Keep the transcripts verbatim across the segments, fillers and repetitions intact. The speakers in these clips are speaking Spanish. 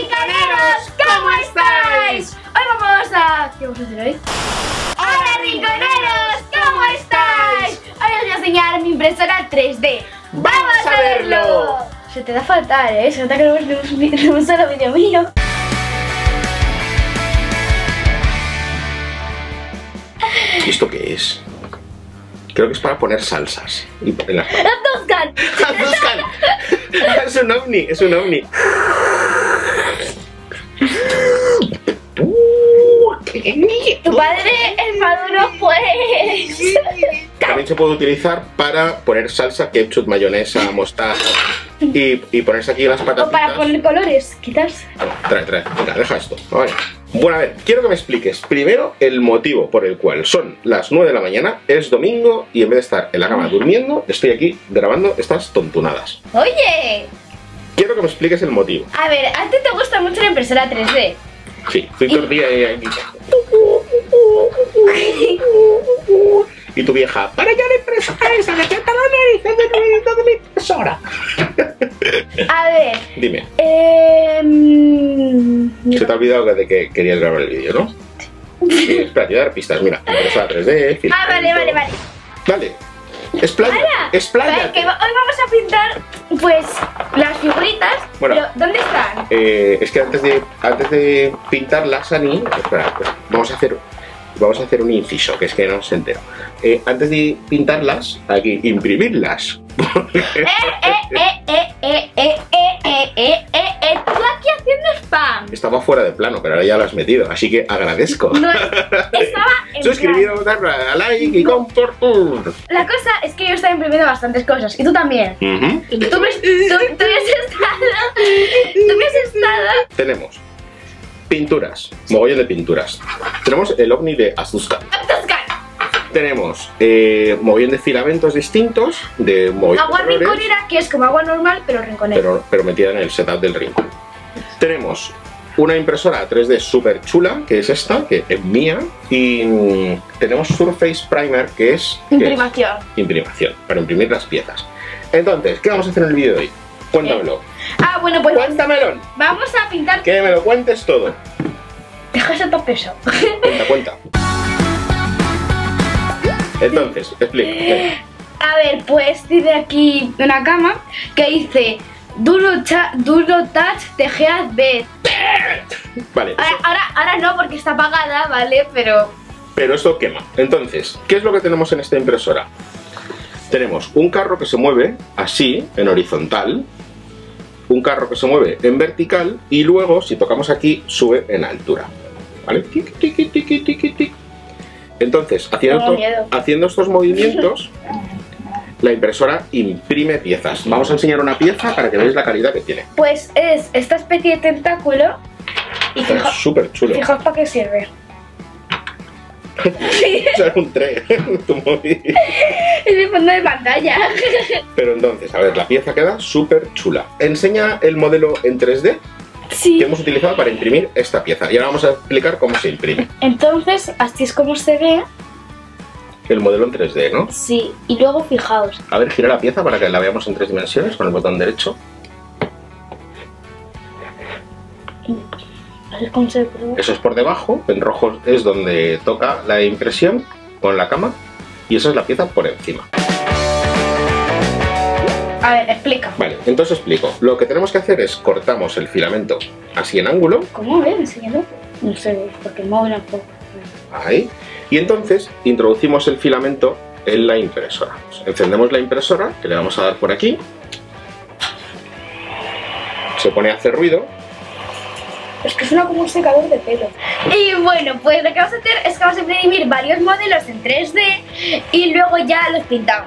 rinconeros! ¿Cómo estáis? Hoy vamos a... ¿Qué vamos a hacer hoy? ¡Hola, rinconeros! ¿Cómo estáis? Hoy os voy a enseñar mi impresora tres D. ¡Vamos a verlo! Se te da fatal, ¿eh? Se nota que no hemos visto un solo vídeo mío. ¿Y esto qué es? Creo que es para poner salsas. Y en las... ¡Azuzcan! ¡Azuzcan! Es un ovni, es un ovni. Tu padre es maduro, pues. También se puede utilizar para poner salsa, ketchup, mayonesa, mostaza y, y ponerse aquí las patatitas. O para poner colores, quizás. Trae, trae, venga, deja esto. Vale. Bueno, a ver, quiero que me expliques primero el motivo por el cual son las nueve de la mañana, es domingo y en vez de estar en la cama durmiendo, estoy aquí grabando estas tontunadas. Oye. Quiero que me expliques el motivo. A ver, ¿a ti te gusta mucho la impresora tres D? Sí, estoy todo el día aquí. Y tu vieja, para ya la impresora esa, me falta la nariz del ruido de mi impresora. A ver. Dime. Eh, Se te ha olvidado de que querías grabar el vídeo, ¿no? Sí, espera, te voy a dar pistas. Mira, impresora tres D, filamento. Ah, vale, vale, vale. Vale. Explaya, explaya. Que hoy vamos a pintar, pues, las figuritas. Bueno, pero ¿dónde están? Eh, es que antes de, antes de pintarlas, Ani, espera, pues, vamos a hacer... Vamos a hacer un inciso, que es que no se entera. Eh, antes de pintarlas, hay que imprimirlas. eh, eh, eh, eh, eh, eh, eh, eh, eh, eh, eh, tú aquí haciendo spam. Estaba fuera de plano, pero ahora ya lo has metido, así que agradezco. No, estaba en suscribiros, darle a like y compartir. La cosa es que yo estaba imprimiendo bastantes cosas, y tú también. Uh-huh. Tú, tú, tú, tú habías estado... Tú habías estado... Tenemos pinturas, mogollón de pinturas. Tenemos el ovni de Azuzcan. ¡Azuzcan! Tenemos eh, mogollón de filamentos distintos, de mogollón agua de colores, rinconera, que es como agua normal, pero rinconera. pero, pero metida en el setup del rincón. Tenemos una impresora tres D súper chula, que es esta, que es mía. Y mm, tenemos Surface Primer, que es... que imprimación. es imprimación, para imprimir las piezas. Entonces, ¿qué vamos a hacer en el vídeo de hoy? Cuéntamelo. Ah, bueno, pues... Cuéntamelo. Vamos a pintar... Que me lo cuentes todo. Deja ese top peso. Cuenta, cuenta. Entonces, explica. A ver, pues dice aquí una cama que dice Duro, cha, duro touch tejeas B. Vale. Ahora, ahora, ahora no, porque está apagada, ¿vale? Pero... Pero esto quema. Entonces, ¿qué es lo que tenemos en esta impresora? Tenemos un carro que se mueve así, en horizontal, un carro que se mueve en vertical y luego, si tocamos aquí, sube en altura. ¿Vale? Tic, tic, tic, tic, tic, tic. Entonces, haciendo, esto, haciendo estos movimientos, la impresora imprime piezas. Vamos a enseñar una pieza para que veáis la calidad que tiene. Pues es esta especie de tentáculo. Y fijaos, es súper chulo. Fijaos para qué sirve. Es un tren, tu móvil. Es mi fondo de pantalla. Pero entonces, a ver, la pieza queda súper chula. Enseña el modelo en tres D. Sí. Que hemos utilizado para imprimir esta pieza. Y ahora vamos a explicar cómo se imprime. Entonces, así es como se ve. El modelo en tres D, ¿no? Sí, y luego fijaos. A ver, gira la pieza para que la veamos en tres dimensiones con el botón derecho. Eso es por debajo, en rojo es donde toca la impresión con la cama y esa es la pieza por encima. A ver, explica. Vale, entonces explico. Lo que tenemos que hacer es cortamos el filamento así en ángulo. ¿Cómo ves? Enséñalo. No sé, porque mueve un poco. Ahí. Y entonces introducimos el filamento en la impresora. Encendemos la impresora, que le vamos a dar por aquí. Se pone a hacer ruido. Es que suena como un secador de pelo. Y bueno, pues lo que vamos a hacer es que vamos a imprimir varios modelos en tres D y luego ya los pintamos.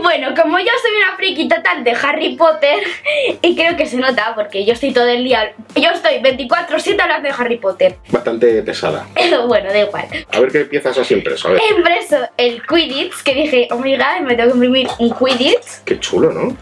Bueno, como yo soy una friki total de Harry Potter, y creo que se nota porque yo estoy todo el día, yo estoy veinticuatro siete hablando de Harry Potter. Bastante pesada. Pero bueno, da igual. A ver qué piezas has impreso, a ver. He impreso el Quidditch, que dije, oh my god, me tengo que imprimir un Quidditch. Qué chulo, ¿no?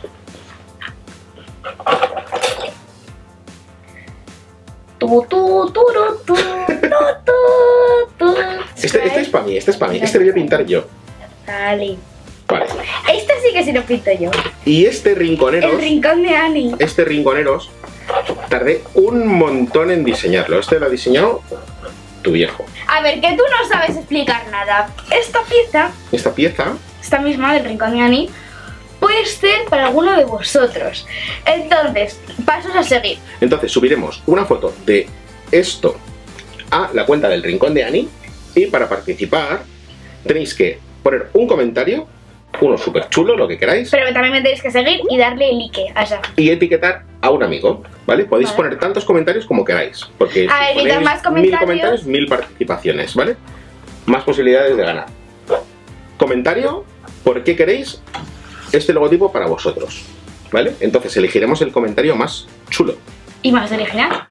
Tu, tu, tu, tu, tu, tu, tu. Este, este es para mí, este es para mí. Este lo voy a pintar yo. Vale. Vale. Este sí que sí lo pinto yo. Y este rinconeros... El rincón de Annie. Este rinconeros tardé un montón en diseñarlo. Este lo ha diseñado tu viejo. A ver, que tú no sabes explicar nada. Esta pieza, Esta pieza... esta misma del rincón de Annie, puede ser para alguno de vosotros. Entonces, pasos a seguir. Entonces subiremos una foto de esto a la cuenta del Rincón de Annie. Y para participar tenéis que poner un comentario, uno súper chulo, lo que queráis. Pero también me tenéis que seguir y darle like a esa. Y etiquetar a un amigo, ¿vale? Podéis Vale. poner tantos comentarios como queráis. Porque A ver, si mientras ponéis más comentarios- mil comentarios, mil participaciones, ¿vale? Más posibilidades de ganar. Comentario, ¿por qué queréis este logotipo para vosotros? ¿Vale? Entonces elegiremos el comentario más chulo. Y más original.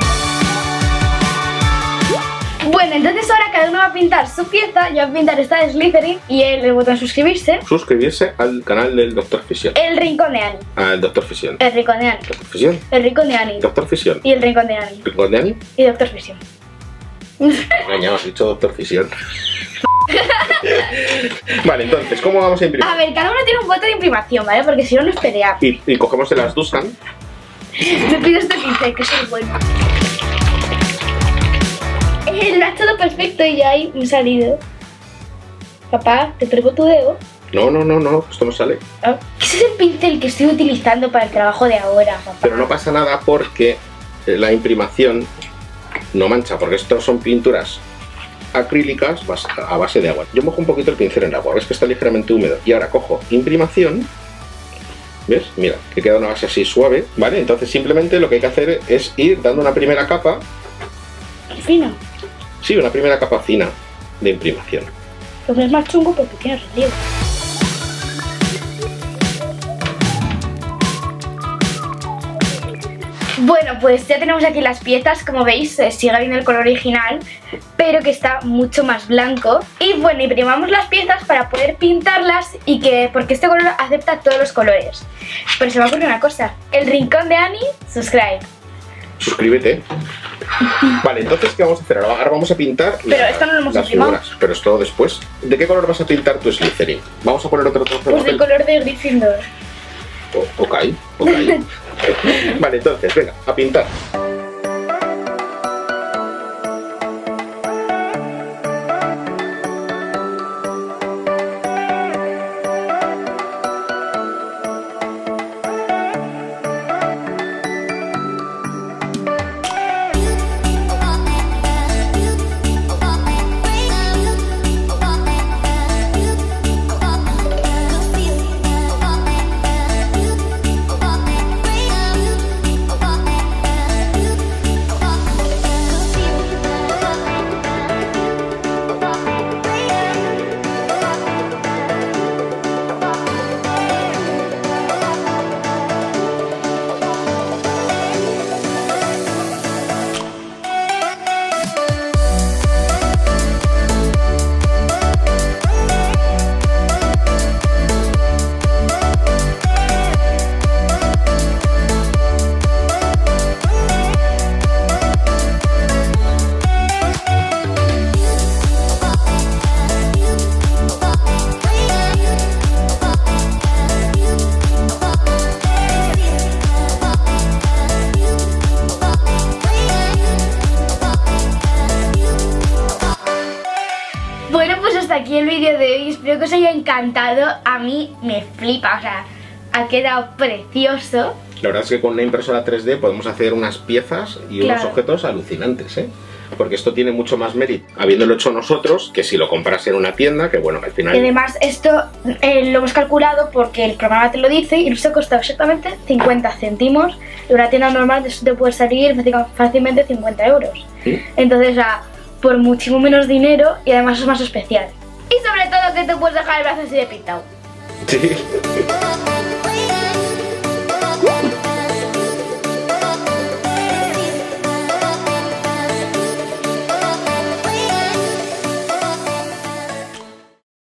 Bueno, entonces ahora cada uno va a pintar su pieza. Yo voy a pintar esta de Slytherin y el, el botón suscribirse. Suscribirse al canal del Doctor Fisión. El rincón de Annie. Al Doctor Fisión. El rincón de Annie. Doctor Fisión. El rincón de Annie. Doctor Fisión. Y el rincón de Annie. Rincón de Annie. Y Doctor Fisión. Engañado, has dicho Doctor Fisión. Vale, entonces, ¿cómo vamos a imprimir? A ver, cada uno tiene un bote de imprimación, ¿vale? Porque si no nos pelea. Y, y cogemos de las Dusan. Me pido este pincel, que es el bueno. Eh, lo ha hecho todo perfecto y ya ahí me he salido. Papá, te pruebo tu dedo. No, no, no, no, esto no sale. Ah, ese es el pincel que estoy utilizando para el trabajo de ahora, papá. Pero no pasa nada porque eh, la imprimación no mancha, porque estos son pinturas acrílicas bas- a base de agua. Yo mojo un poquito el pincel en agua, ves que está ligeramente húmedo. Y ahora cojo imprimación, ¿ves? Mira, que queda una base así suave, ¿vale? Entonces simplemente lo que hay que hacer es ir dando una primera capa, Qué fino. sí, una primera capa fina de imprimación. Lo que es más chungo porque tiene relieve. Bueno, pues ya tenemos aquí las piezas, como veis, eh, sigue habiendo el color original, pero que está mucho más blanco. Y bueno, imprimamos las piezas para poder pintarlas y que, porque este color acepta todos los colores. Pero se me ocurre una cosa, el rincón de Annie, subscribe. Suscríbete. Vale, entonces, ¿qué vamos a hacer? Ahora, ahora vamos a pintar Pero la- esto no lo hemos las imprimado. figuras, pero esto después. ¿De qué color vas a pintar tu Slytherin? Vamos a poner otro trozo de Pues del papel. color de Gryffindor. O- ok, ok. Vale, entonces, venga, a pintar. Bueno, pues hasta aquí el vídeo de hoy, espero que os haya encantado, a mí me flipa, o sea, ha quedado precioso. La verdad es que con una impresora tres D podemos hacer unas piezas y unos Claro. objetos alucinantes, ¿eh? Porque esto tiene mucho más mérito habiéndolo hecho nosotros que si lo compras en una tienda, que bueno, al final... Y además esto eh, lo hemos calculado porque el programa te lo dice y nos ha costado exactamente cincuenta céntimos. En una tienda normal esto te puede salir fácilmente cincuenta euros. ¿Sí? Entonces, o sea, por muchísimo menos dinero y además es más especial. Y sobre todo que te puedes dejar el brazo así de pintado. Sí.